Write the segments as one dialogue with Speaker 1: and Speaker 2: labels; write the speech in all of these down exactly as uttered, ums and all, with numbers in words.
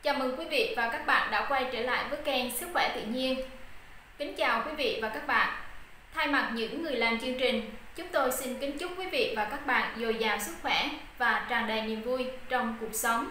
Speaker 1: Chào mừng quý vị và các bạn đã quay trở lại với kênh Sức khỏe tự nhiên. Kính chào quý vị và các bạn. Thay mặt những người làm chương trình, chúng tôi xin kính chúc quý vị và các bạn dồi dào sức khỏe và tràn đầy niềm vui trong cuộc sống.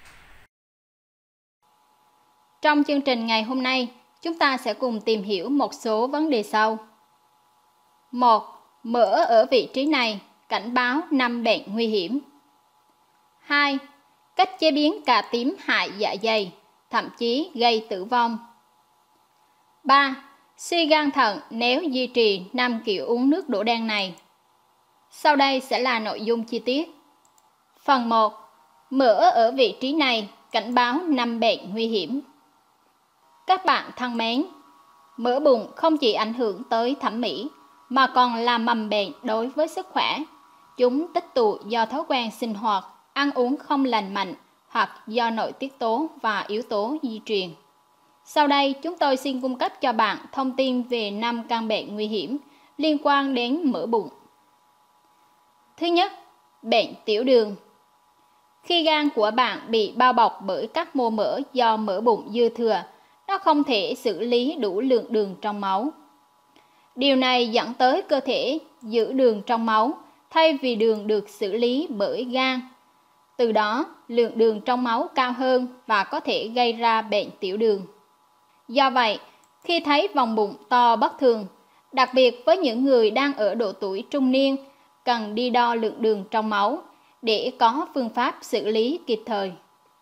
Speaker 1: Trong chương trình ngày hôm nay, chúng ta sẽ cùng tìm hiểu một số vấn đề sau. một. Mỡ ở vị trí này cảnh báo năm bệnh nguy hiểm. hai. Cách chế biến cà tím hại dạ dày, thậm chí gây tử vong. ba. Suy gan thận nếu duy trì năm kiểu uống nước đỗ đen này. Sau đây sẽ là nội dung chi tiết. Phần một. Mỡ ở vị trí này cảnh báo năm bệnh nguy hiểm. Các bạn thân mến, mỡ bụng không chỉ ảnh hưởng tới thẩm mỹ mà còn là mầm bệnh đối với sức khỏe. Chúng tích tụ do thói quen sinh hoạt, ăn uống không lành mạnh hoặc do nội tiết tố và yếu tố di truyền. Sau đây, chúng tôi xin cung cấp cho bạn thông tin về năm căn bệnh nguy hiểm liên quan đến mỡ bụng. Thứ nhất, bệnh tiểu đường. Khi gan của bạn bị bao bọc bởi các mô mỡ do mỡ bụng dư thừa, nó không thể xử lý đủ lượng đường trong máu. Điều này dẫn tới cơ thể giữ đường trong máu thay vì đường được xử lý bởi gan. Từ đó, lượng đường trong máu cao hơn và có thể gây ra bệnh tiểu đường. Do vậy, khi thấy vòng bụng to bất thường, đặc biệt với những người đang ở độ tuổi trung niên, cần đi đo lượng đường trong máu để có phương pháp xử lý kịp thời.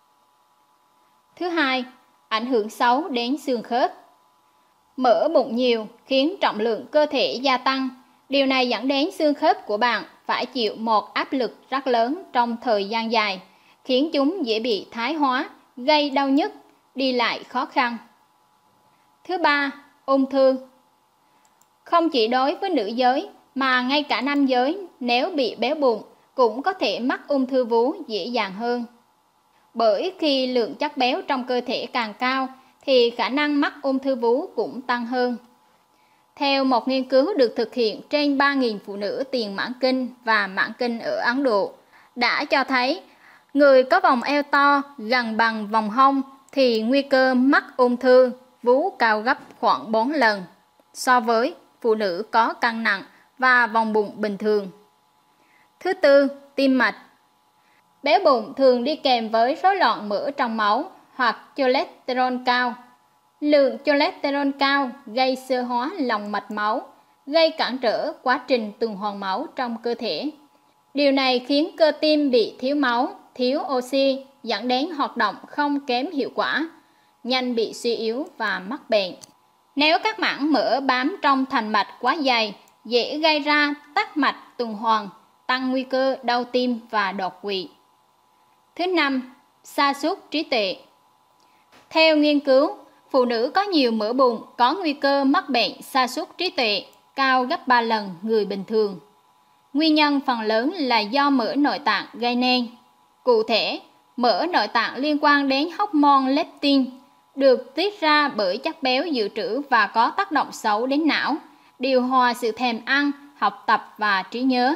Speaker 1: Thứ hai, ảnh hưởng xấu đến xương khớp. Mỡ bụng nhiều khiến trọng lượng cơ thể gia tăng. Điều này dẫn đến xương khớp của bạn phải chịu một áp lực rất lớn trong thời gian dài, khiến chúng dễ bị thái hóa, gây đau nhức, đi lại khó khăn. Thứ ba, ung thư. Không chỉ đối với nữ giới mà ngay cả nam giới nếu bị béo bụng cũng có thể mắc ung thư vú dễ dàng hơn. Bởi khi lượng chất béo trong cơ thể càng cao thì khả năng mắc ung thư vú cũng tăng hơn. Theo một nghiên cứu được thực hiện trên ba nghìn phụ nữ tiền mãn kinh và mãn kinh ở Ấn Độ, đã cho thấy người có vòng eo to gần bằng vòng hông thì nguy cơ mắc ung thư vú cao gấp khoảng bốn lần so với phụ nữ có cân nặng và vòng bụng bình thường. Thứ tư, tim mạch. Béo bụng thường đi kèm với rối loạn mỡ trong máu hoặc cholesterol cao. Lượng cholesterol cao gây xơ hóa lòng mạch máu, gây cản trở quá trình tuần hoàn máu trong cơ thể. Điều này khiến cơ tim bị thiếu máu, thiếu oxy, dẫn đến hoạt động không kém hiệu quả, nhanh bị suy yếu và mắc bệnh. Nếu các mảng mỡ bám trong thành mạch quá dày, dễ gây ra tắc mạch tuần hoàn, tăng nguy cơ đau tim và đột quỵ. Thứ năm, sa sút trí tuệ. Theo nghiên cứu, phụ nữ có nhiều mỡ bụng có nguy cơ mắc bệnh sa sút trí tuệ cao gấp ba lần người bình thường. Nguyên nhân phần lớn là do mỡ nội tạng gây nên. Cụ thể, mỡ nội tạng liên quan đến hormone leptin, được tiết ra bởi chất béo dự trữ và có tác động xấu đến não, điều hòa sự thèm ăn, học tập và trí nhớ.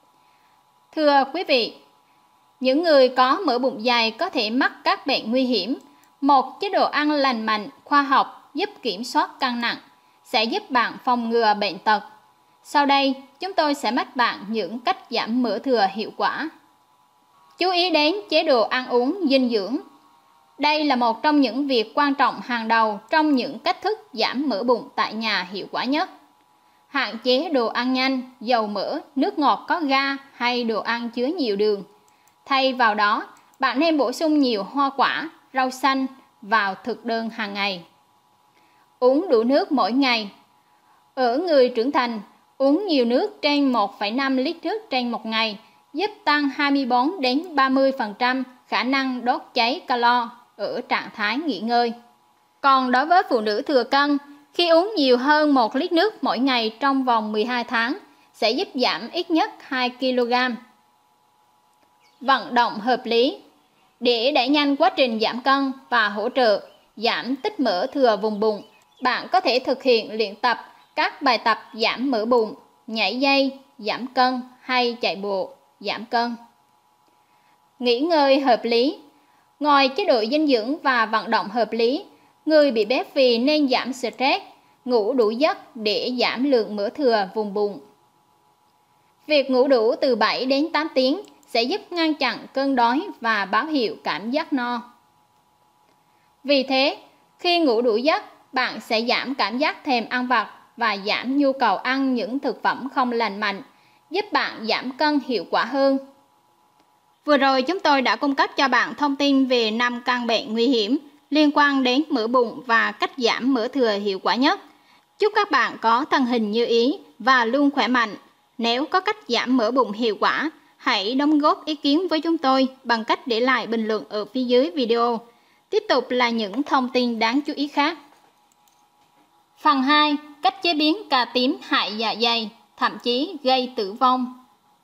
Speaker 1: Thưa quý vị, những người có mỡ bụng dày có thể mắc các bệnh nguy hiểm. Một chế độ ăn lành mạnh, khoa học giúp kiểm soát cân nặng, sẽ giúp bạn phòng ngừa bệnh tật. Sau đây, chúng tôi sẽ mách bạn những cách giảm mỡ thừa hiệu quả. Chú ý đến chế độ ăn uống dinh dưỡng. Đây là một trong những việc quan trọng hàng đầu trong những cách thức giảm mỡ bụng tại nhà hiệu quả nhất. Hạn chế đồ ăn nhanh, dầu mỡ, nước ngọt có ga hay đồ ăn chứa nhiều đường. Thay vào đó, bạn nên bổ sung nhiều hoa quả, rau xanh vào thực đơn hàng ngày. Uống đủ nước mỗi ngày. Ở người trưởng thành, uống nhiều nước trên một phẩy năm lít nước trên một ngày giúp tăng hai mươi bốn đến ba mươi phần trăm khả năng đốt cháy calo ở trạng thái nghỉ ngơi. Còn đối với phụ nữ thừa cân, khi uống nhiều hơn một lít nước mỗi ngày trong vòng mười hai tháng sẽ giúp giảm ít nhất hai ki lô gam. Vận động hợp lý. Để đẩy nhanh quá trình giảm cân và hỗ trợ giảm tích mỡ thừa vùng bụng, bạn có thể thực hiện luyện tập các bài tập giảm mỡ bụng, nhảy dây, giảm cân hay chạy bộ, giảm cân. Nghỉ ngơi hợp lý. Ngoài chế độ dinh dưỡng và vận động hợp lý, người bị béo phì nên giảm stress, ngủ đủ giấc để giảm lượng mỡ thừa vùng bụng. Việc ngủ đủ từ bảy đến tám tiếng sẽ giúp ngăn chặn cơn đói và báo hiệu cảm giác no. Vì thế, khi ngủ đủ giấc, bạn sẽ giảm cảm giác thèm ăn vặt và giảm nhu cầu ăn những thực phẩm không lành mạnh, giúp bạn giảm cân hiệu quả hơn. Vừa rồi chúng tôi đã cung cấp cho bạn thông tin về năm căn bệnh nguy hiểm liên quan đến mỡ bụng và cách giảm mỡ thừa hiệu quả nhất. Chúc các bạn có thân hình như ý và luôn khỏe mạnh. Nếu có cách giảm mỡ bụng hiệu quả, hãy đóng góp ý kiến với chúng tôi bằng cách để lại bình luận ở phía dưới video. Tiếp tục là những thông tin đáng chú ý khác. Phần hai. Cách chế biến cà tím hại dạ dày, thậm chí gây tử vong.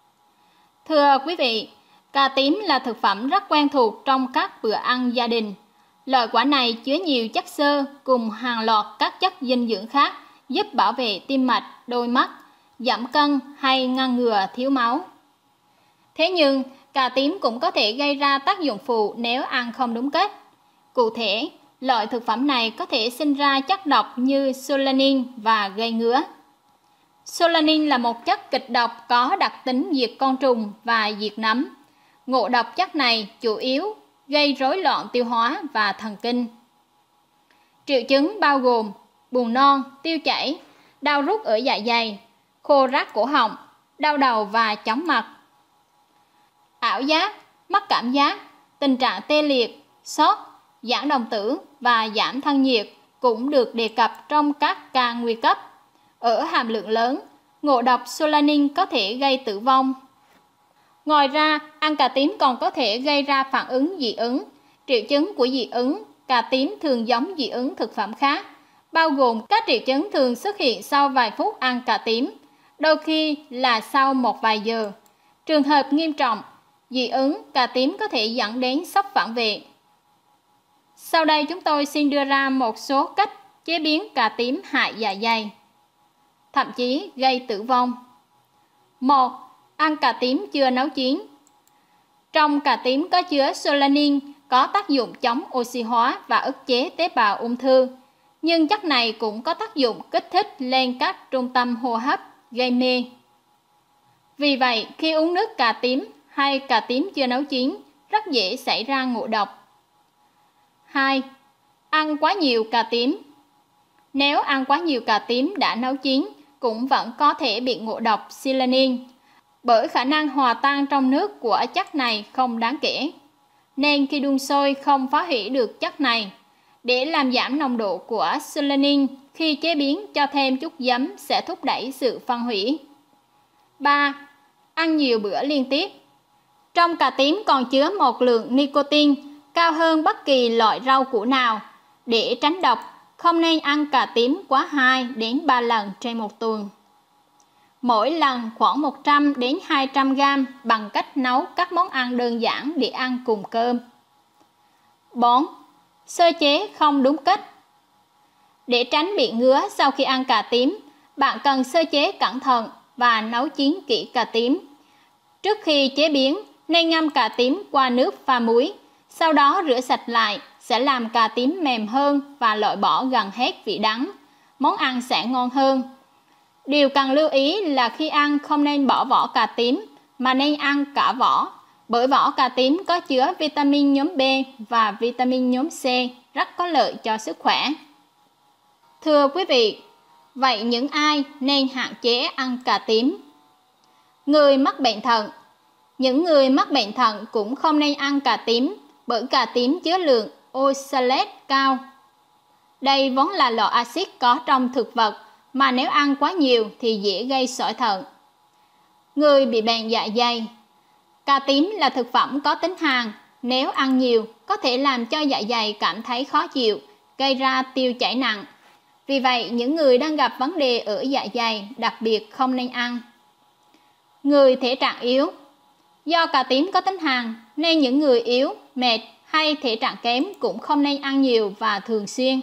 Speaker 1: Thưa quý vị, cà tím là thực phẩm rất quen thuộc trong các bữa ăn gia đình. Loại quả này chứa nhiều chất xơ cùng hàng loạt các chất dinh dưỡng khác giúp bảo vệ tim mạch, đôi mắt, giảm cân hay ngăn ngừa thiếu máu. Thế nhưng, cà tím cũng có thể gây ra tác dụng phụ nếu ăn không đúng cách. Cụ thể, loại thực phẩm này có thể sinh ra chất độc như solanine và gây ngứa. Solanine là một chất kịch độc có đặc tính diệt côn trùng và diệt nấm. Ngộ độc chất này chủ yếu gây rối loạn tiêu hóa và thần kinh. Triệu chứng bao gồm buồn nôn, tiêu chảy, đau rút ở dạ dày, khô rát cổ họng, đau đầu và chóng mặt. Ảo giác, mất cảm giác, tình trạng tê liệt, sốt, giãn đồng tử và giảm thân nhiệt cũng được đề cập trong các ca nguy cấp. Ở hàm lượng lớn, ngộ độc solanine có thể gây tử vong. Ngoài ra, ăn cà tím còn có thể gây ra phản ứng dị ứng. Triệu chứng của dị ứng cà tím thường giống dị ứng thực phẩm khác, bao gồm các triệu chứng thường xuất hiện sau vài phút ăn cà tím, đôi khi là sau một vài giờ. Trường hợp nghiêm trọng, dị ứng cà tím có thể dẫn đến sốc phản vệ. Sau đây chúng tôi xin đưa ra một số cách chế biến cà tím hại dạ dày, thậm chí gây tử vong. một. Ăn cà tím chưa nấu chín. Trong cà tím có chứa solanine, có tác dụng chống oxy hóa và ức chế tế bào ung thư. Nhưng chất này cũng có tác dụng kích thích lên các trung tâm hô hấp, gây mê. Vì vậy, khi uống nước cà tím hay cà tím chưa nấu chín, rất dễ xảy ra ngộ độc. hai. Ăn quá nhiều cà tím. Nếu ăn quá nhiều cà tím đã nấu chín, cũng vẫn có thể bị ngộ độc solanine, bởi khả năng hòa tan trong nước của chất này không đáng kể, nên khi đun sôi không phá hủy được chất này. Để làm giảm nồng độ của solanine, khi chế biến cho thêm chút giấm sẽ thúc đẩy sự phân hủy. ba. Ăn nhiều bữa liên tiếp. Trong cà tím còn chứa một lượng nicotine cao hơn bất kỳ loại rau củ nào. Để tránh độc, không nên ăn cà tím quá hai đến ba lần trên một tuần. Mỗi lần khoảng một trăm đến hai trăm gam bằng cách nấu các món ăn đơn giản để ăn cùng cơm. bốn. Sơ chế không đúng cách. Để tránh bị ngứa sau khi ăn cà tím, bạn cần sơ chế cẩn thận và nấu chín kỹ cà tím. Trước khi chế biến, nên ngâm cà tím qua nước pha muối, sau đó rửa sạch lại sẽ làm cà tím mềm hơn và loại bỏ gần hết vị đắng. Món ăn sẽ ngon hơn. Điều cần lưu ý là khi ăn không nên bỏ vỏ cà tím mà nên ăn cả vỏ, bởi vỏ cà tím có chứa vitamin nhóm B và vitamin nhóm C rất có lợi cho sức khỏe. Thưa quý vị, vậy những ai nên hạn chế ăn cà tím? Người mắc bệnh thận. Những người mắc bệnh thận cũng không nên ăn cà tím, bởi cà tím chứa lượng oxalate cao. Đây vốn là loại axit có trong thực vật, mà nếu ăn quá nhiều thì dễ gây sỏi thận. Người bị bệnh dạ dày. Cà tím là thực phẩm có tính hàn, nếu ăn nhiều có thể làm cho dạ dày cảm thấy khó chịu, gây ra tiêu chảy nặng. Vì vậy, những người đang gặp vấn đề ở dạ dày đặc biệt không nên ăn. Người thể trạng yếu. Do cà tím có tính hàn nên những người yếu, mệt hay thể trạng kém cũng không nên ăn nhiều và thường xuyên.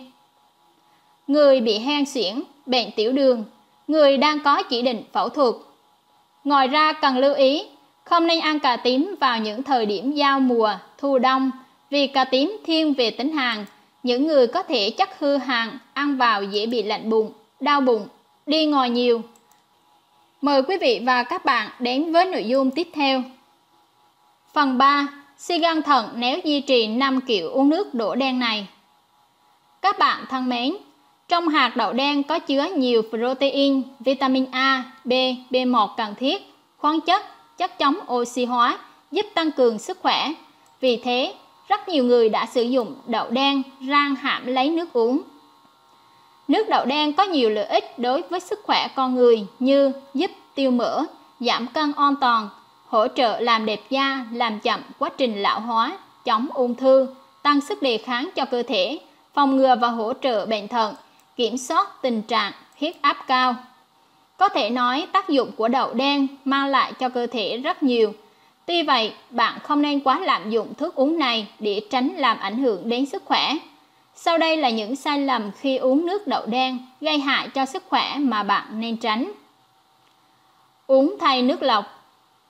Speaker 1: Người bị hen suyễn, bệnh tiểu đường, người đang có chỉ định phẫu thuật. Ngoài ra cần lưu ý, không nên ăn cà tím vào những thời điểm giao mùa, thu đông, Vì cà tím thiên về tính hàn, những người có thể chất hư hàn ăn vào dễ bị lạnh bụng, đau bụng, đi ngoài nhiều. Mời quý vị và các bạn đến với nội dung tiếp theo. Phần ba. Suy gan thận nếu duy trì năm kiểu uống nước đỗ đen này. Các bạn thân mến, trong hạt đậu đen có chứa nhiều protein, vitamin A, B, B một cần thiết, khoáng chất, chất chống oxy hóa, giúp tăng cường sức khỏe. Vì thế, rất nhiều người đã sử dụng đậu đen rang hãm lấy nước uống. Nước đậu đen có nhiều lợi ích đối với sức khỏe con người như giúp tiêu mỡ, giảm cân an toàn, hỗ trợ làm đẹp da, làm chậm quá trình lão hóa, chống ung thư, tăng sức đề kháng cho cơ thể, phòng ngừa và hỗ trợ bệnh thận, kiểm soát tình trạng huyết áp cao. Có thể nói tác dụng của đậu đen mang lại cho cơ thể rất nhiều. Tuy vậy, bạn không nên quá lạm dụng thức uống này để tránh làm ảnh hưởng đến sức khỏe. Sau đây là những sai lầm khi uống nước đậu đen gây hại cho sức khỏe mà bạn nên tránh. Uống thay nước lọc.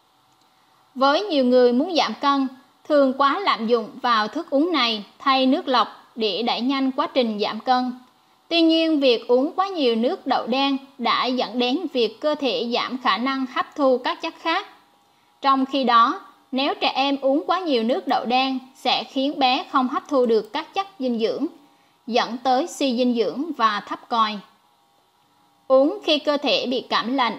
Speaker 1: Với nhiều người muốn giảm cân, thường quá lạm dụng vào thức uống này thay nước lọc để đẩy nhanh quá trình giảm cân. Tuy nhiên, việc uống quá nhiều nước đậu đen đã dẫn đến việc cơ thể giảm khả năng hấp thu các chất khác. Trong khi đó, nếu trẻ em uống quá nhiều nước đậu đen sẽ khiến bé không hấp thu được các chất dinh dưỡng, dẫn tới suy dinh dưỡng và thấp còi. Uống khi cơ thể bị cảm lạnh.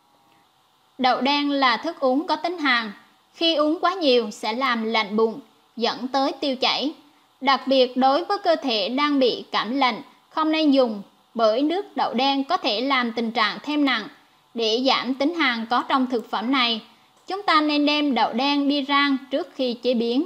Speaker 1: Đậu đen là thức uống có tính hàn. Khi uống quá nhiều sẽ làm lạnh bụng, dẫn tới tiêu chảy. Đặc biệt đối với cơ thể đang bị cảm lạnh, không nên dùng, bởi nước đậu đen có thể làm tình trạng thêm nặng. Để giảm tính hàn có trong thực phẩm này, chúng ta nên đem đậu đen đi rang trước khi chế biến.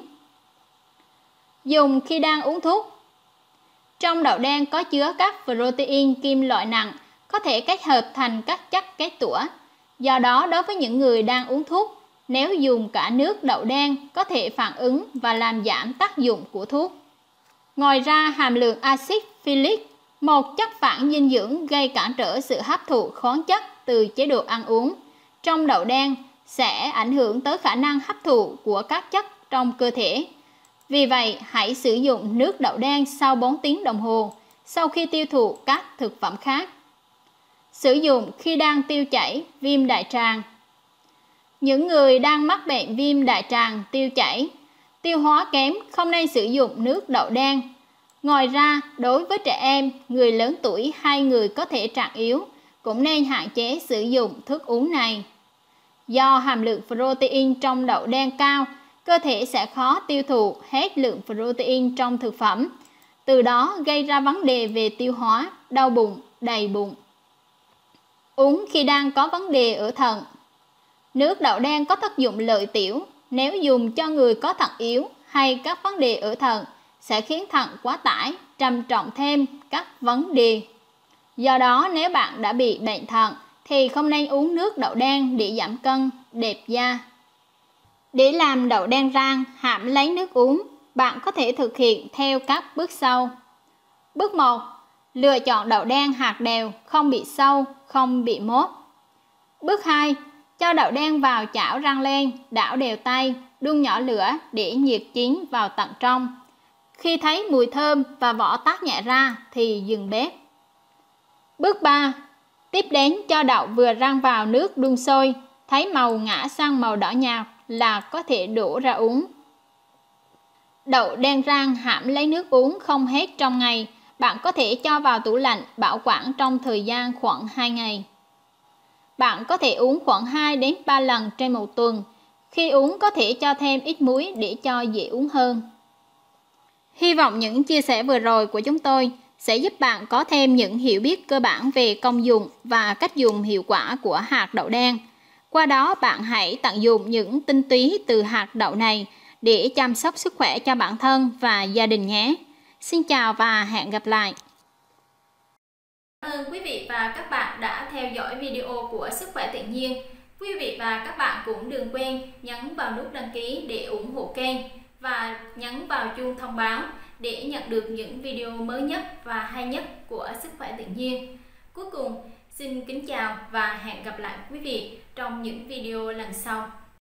Speaker 1: Dùng khi đang uống thuốc. Trong đậu đen có chứa các protein kim loại nặng, có thể kết hợp thành các chất kết tủa. Do đó, đối với những người đang uống thuốc, nếu dùng cả nước đậu đen có thể phản ứng và làm giảm tác dụng của thuốc. Ngoài ra, hàm lượng axit folic, một chất phản dinh dưỡng gây cản trở sự hấp thụ khoáng chất từ chế độ ăn uống, trong đậu đen sẽ ảnh hưởng tới khả năng hấp thụ của các chất trong cơ thể. Vì vậy, hãy sử dụng nước đậu đen sau bốn tiếng đồng hồ, sau khi tiêu thụ các thực phẩm khác. Sử dụng khi đang tiêu chảy, viêm đại tràng. Những người đang mắc bệnh viêm đại tràng, tiêu chảy, tiêu hóa kém không nên sử dụng nước đậu đen. Ngoài ra, đối với trẻ em, người lớn tuổi hay người có thể trạng yếu, cũng nên hạn chế sử dụng thức uống này. Do hàm lượng protein trong đậu đen cao, cơ thể sẽ khó tiêu thụ hết lượng protein trong thực phẩm, từ đó gây ra vấn đề về tiêu hóa, đau bụng, đầy bụng. Uống khi đang có vấn đề ở thận. Nước đậu đen có tác dụng lợi tiểu, nếu dùng cho người có thận yếu hay các vấn đề ở thận, sẽ khiến thận quá tải, trầm trọng thêm các vấn đề. Do đó, nếu bạn đã bị bệnh thận, thì không nên uống nước đậu đen để giảm cân, đẹp da. Để làm đậu đen rang, hãm lấy nước uống, bạn có thể thực hiện theo các bước sau. Bước một. Lựa chọn đậu đen hạt đều, không bị sâu, không bị mốt. Bước hai. Cho đậu đen vào chảo rang lên, đảo đều tay, đun nhỏ lửa để nhiệt chín vào tận trong. Khi thấy mùi thơm và vỏ tát nhẹ ra thì dừng bếp. Bước ba. Tiếp đến cho đậu vừa rang vào nước đun sôi, thấy màu ngã sang màu đỏ nhạt là có thể đổ ra uống. Đậu đen rang hãm lấy nước uống không hết trong ngày, bạn có thể cho vào tủ lạnh bảo quản trong thời gian khoảng hai ngày. Bạn có thể uống khoảng hai đến ba lần trên một tuần. Khi uống có thể cho thêm ít muối để cho dễ uống hơn. Hy vọng những chia sẻ vừa rồi của chúng tôi sẽ giúp bạn có thêm những hiểu biết cơ bản về công dụng và cách dùng hiệu quả của hạt đậu đen. Qua đó bạn hãy tận dụng những tinh túy từ hạt đậu này để chăm sóc sức khỏe cho bản thân và gia đình nhé. Xin chào và hẹn gặp lại. Cảm ơn quý vị và các bạn đã theo dõi video của Sức khỏe tự nhiên. Quý vị và các bạn cũng đừng quên nhấn vào nút đăng ký để ủng hộ kênh và nhấn vào chuông thông báo để nhận được những video mới nhất và hay nhất của Sức khỏe tự nhiên. Cuối cùng, xin kính chào và hẹn gặp lại quý vị trong những video lần sau.